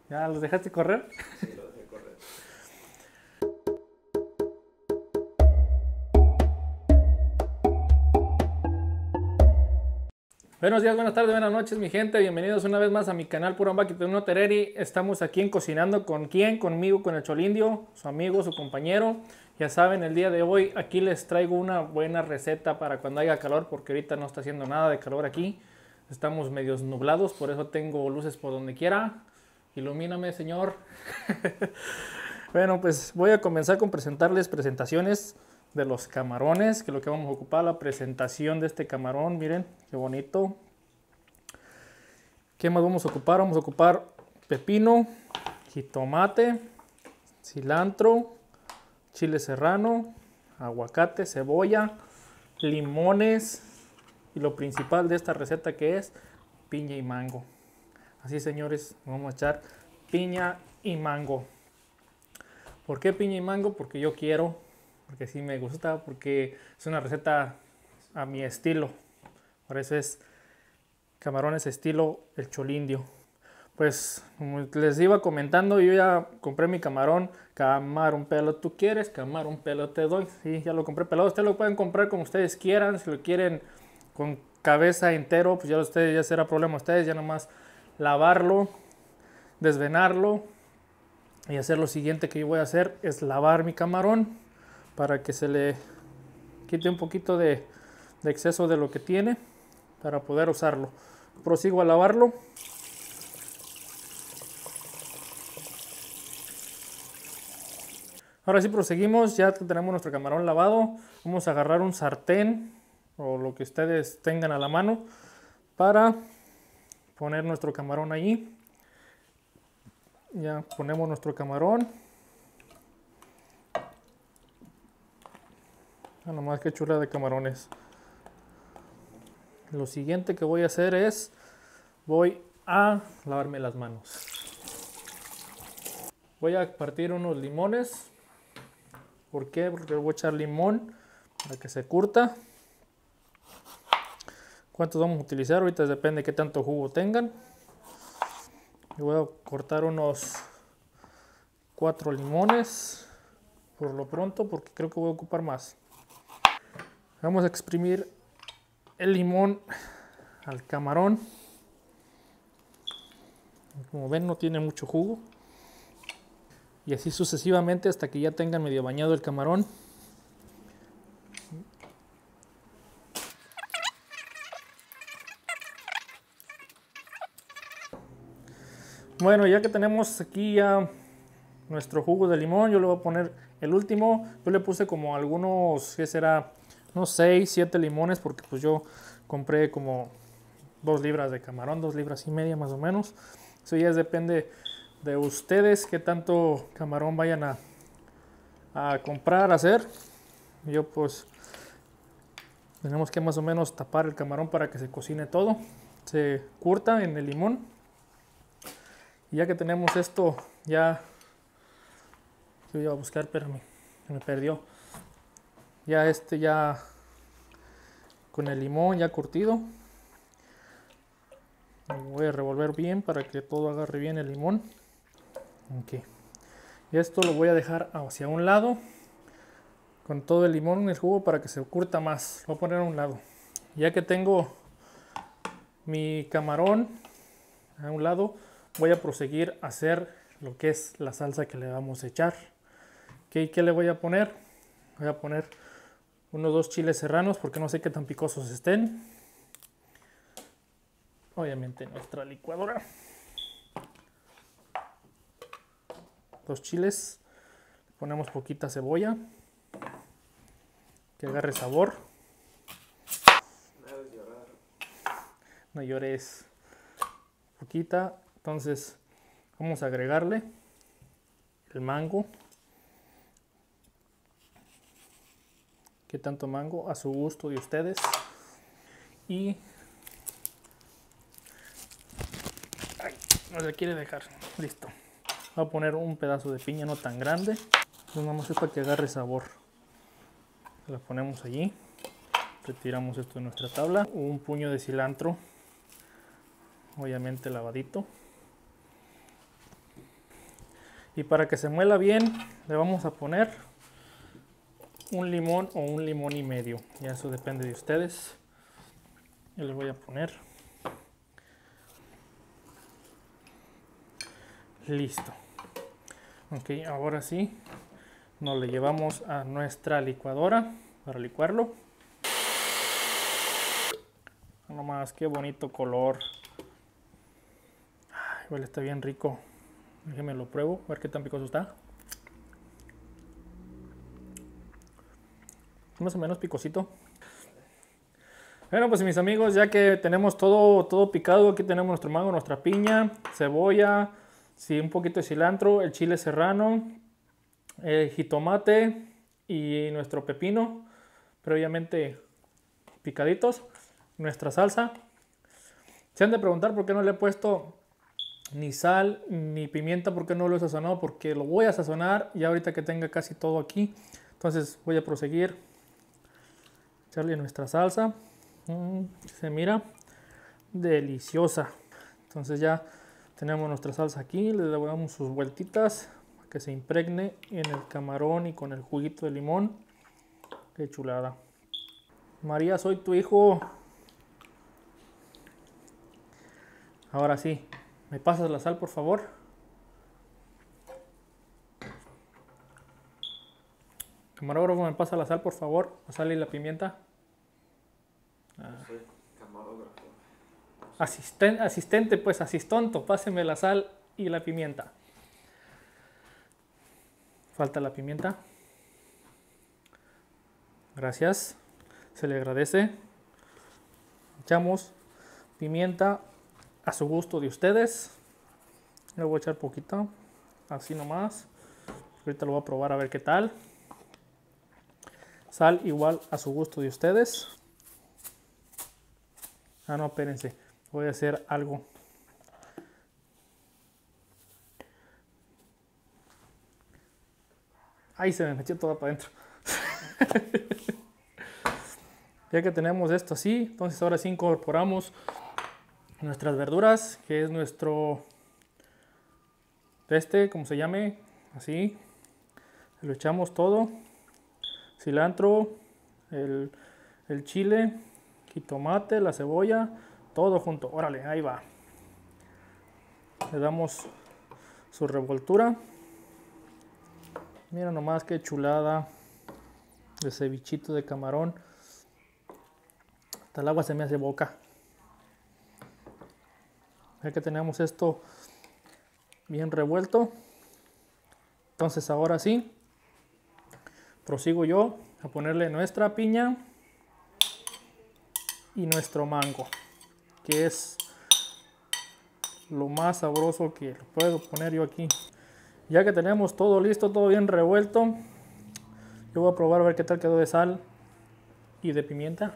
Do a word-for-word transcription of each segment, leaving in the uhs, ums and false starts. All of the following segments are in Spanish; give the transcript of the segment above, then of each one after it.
¿Ya los dejaste correr? Sí, lo dejé correr. Buenos días, buenas tardes, buenas noches, mi gente. Bienvenidos una vez más a mi canal Puro Ambaquito Tereri. Estamos aquí en Cocinando. ¿Con quién? Conmigo, con el Cholindio, su amigo, su compañero. Ya saben, el día de hoy aquí les traigo una buena receta para cuando haya calor, porque ahorita no está haciendo nada de calor aquí. Estamos medios nublados, por eso tengo luces por donde quiera. Ilumíname, señor. Bueno, pues voy a comenzar con presentarles presentaciones de los camarones, que es lo que vamos a ocupar, la presentación de este camarón. Miren qué bonito. ¿Qué más vamos a ocupar? Vamos a ocupar pepino, jitomate, cilantro, chile serrano, aguacate, cebolla, limones y lo principal de esta receta, que es piña y mango. Así, señores, vamos a echar piña y mango. ¿Por qué piña y mango? Porque yo quiero, porque sí me gusta, porque es una receta a mi estilo. Por eso es camarones estilo el Cholindio. Pues como les iba comentando, yo ya compré mi camarón. Camarón pelo tú quieres, camarón pelo te doy. Sí, ya lo compré pelado. Ustedes lo pueden comprar como ustedes quieran. Si lo quieren con cabeza entero, pues ya ustedes, ya será problema de ustedes. Ya nomás lavarlo, desvenarlo y hacer lo siguiente que yo voy a hacer es lavar mi camarón para que se le quite un poquito de, de exceso de lo que tiene para poder usarlo. Prosigo a lavarlo. Ahora sí proseguimos, ya tenemos nuestro camarón lavado. Vamos a agarrar un sartén o lo que ustedes tengan a la mano para poner nuestro camarón allí. Ya ponemos nuestro camarón. Ah, nomás que chula de camarones. Lo siguiente que voy a hacer es, voy a lavarme las manos. Voy a partir unos limones. ¿Por qué? Porque voy a echar limón para que se curta. ¿Cuántos vamos a utilizar? Ahorita depende de qué tanto jugo tengan. Y voy a cortar unos cuatro limones por lo pronto, porque creo que voy a ocupar más. Vamos a exprimir el limón al camarón. Como ven, no tiene mucho jugo. Y así sucesivamente hasta que ya tengan medio bañado el camarón. Bueno, ya que tenemos aquí ya nuestro jugo de limón, yo le voy a poner el último. Yo le puse como algunos, ¿qué será? Unos seis, siete limones, porque pues yo compré como dos libras de camarón, dos libras y media más o menos. Eso ya depende de ustedes qué tanto camarón vayan a, a comprar, a hacer. Yo pues tenemos que más o menos tapar el camarón para que se cocine todo, se curta en el limón. Y ya que tenemos esto, ya yo iba a buscar, pero me, me perdió. Ya este ya con el limón ya curtido. Voy a revolver bien para que todo agarre bien el limón. Ok. Y esto lo voy a dejar hacia un lado con todo el limón en el jugo para que se curta más. Lo voy a poner a un lado. Ya que tengo mi camarón a un lado, voy a proseguir a hacer lo que es la salsa que le vamos a echar. ¿Qué, qué le voy a poner? Voy a poner unos dos chiles serranos porque no sé qué tan picosos estén. Obviamente nuestra licuadora. Dos chiles. Ponemos poquita cebolla. Que agarre sabor. No debes llorar. No llores. Poquita. Entonces vamos a agregarle el mango. ¿Qué tanto mango? A su gusto de ustedes. Y ay, no se quiere dejar. Listo. Voy a poner un pedazo de piña no tan grande. Entonces vamos a hacer para que agarre sabor. La ponemos allí. Retiramos esto de nuestra tabla. Un puño de cilantro. Obviamente lavadito. Y para que se muela bien, le vamos a poner un limón o un limón y medio. Ya eso depende de ustedes. Yo le voy a poner. Listo. Ok, ahora sí, nos le llevamos a nuestra licuadora para licuarlo. Nomás, qué bonito color. Ay, huele, está bien rico. Déjenme lo pruebo, a ver qué tan picoso está. Más o menos picosito. Bueno, pues mis amigos, ya que tenemos todo, todo picado, aquí tenemos nuestro mango, nuestra piña, cebolla, sí, un poquito de cilantro, el chile serrano, el jitomate y nuestro pepino, previamente picaditos, nuestra salsa. Se han de preguntar por qué no le he puesto ni sal ni pimienta, por qué no lo he sazonado, porque lo voy a sazonar ya ahorita que tenga casi todo aquí. Entonces voy a proseguir, echarle nuestra salsa. Mm, se mira deliciosa. Entonces ya tenemos nuestra salsa aquí, le damos sus vueltitas para que se impregne en el camarón y con el juguito de limón. Qué chulada. María, soy tu hijo. Ahora sí, ¿me pasas la sal, por favor? Camarógrafo, ¿me pasa la sal, por favor? La sal y la pimienta. Ah. Soy camarógrafo. Asisten, asistente, pues asistonto, páseme la sal y la pimienta. Falta la pimienta. Gracias, se le agradece. Echamos pimienta a su gusto de ustedes. Le voy a echar poquito, así nomás. Ahorita lo voy a probar a ver qué tal. Sal igual a su gusto de ustedes. Ah, no, espérense. Voy a hacer algo. Ahí se me metió todo para adentro. Ya que tenemos esto así, entonces ahora sí incorporamos nuestras verduras, que es nuestro, este, como se llame, así. Lo echamos todo. Cilantro, el, el chile, jitomate, la cebolla, todo junto. Órale, ahí va. Le damos su revoltura. Mira nomás qué chulada de cevichito de camarón. Hasta el agua se me hace boca. Ya que tenemos esto bien revuelto, entonces ahora sí prosigo yo a ponerle nuestra piña y nuestro mango, que es lo más sabroso que puedo poner yo aquí. Ya que tenemos todo listo, todo bien revuelto, yo voy a probar a ver qué tal quedó de sal y de pimienta.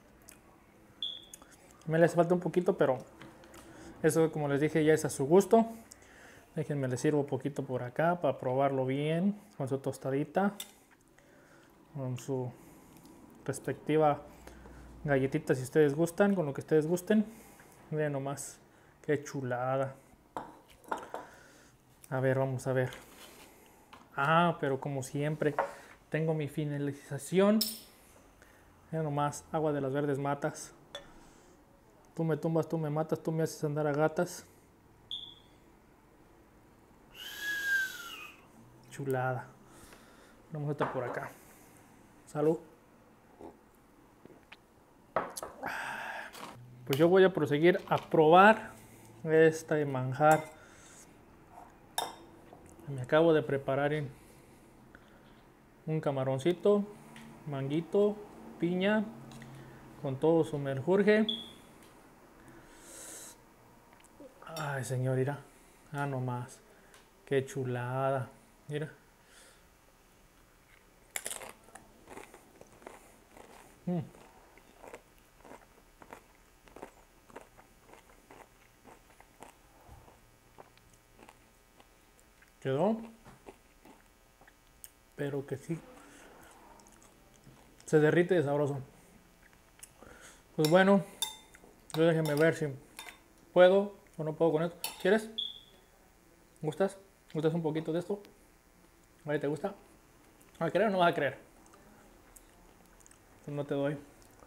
Me le hace falta un poquito, pero eso, como les dije, ya es a su gusto. Déjenme le sirvo poquito por acá para probarlo bien, con su tostadita, con su respectiva galletita si ustedes gustan, con lo que ustedes gusten. Miren nomás, qué chulada. A ver, vamos a ver. Ah, pero como siempre, tengo mi finalización. Miren nomás, agua de las verdes matas. Tú me tumbas, tú me matas, tú me haces andar a gatas. Chulada. Vamos a estar por acá. Salud. Pues yo voy a proseguir a probar este manjar. Me acabo de preparar en un camaroncito, manguito, piña, con todo su menjurje. Ay, señor, mira. Ah, no más. Qué chulada. Mira. Mm. Quedó. Pero que sí. Se derrite de sabroso. Pues bueno. Yo déjenme ver si puedo o no puedo con esto. ¿Quieres? ¿Gustas? ¿Gustas un poquito de esto? A ver, ¿te gusta? ¿Vas a creer o no vas a creer? Pues no te doy.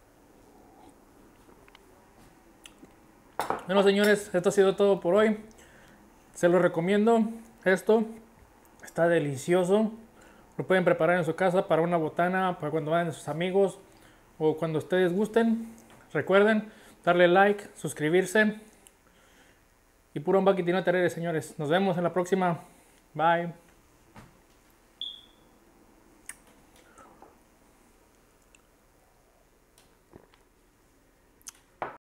Bueno, señores, esto ha sido todo por hoy. Se lo recomiendo. Esto está delicioso. Lo pueden preparar en su casa para una botana, para cuando vayan sus amigos o cuando ustedes gusten. Recuerden darle like, suscribirse. Y puro un baquitín a señores. Nos vemos en la próxima. Bye.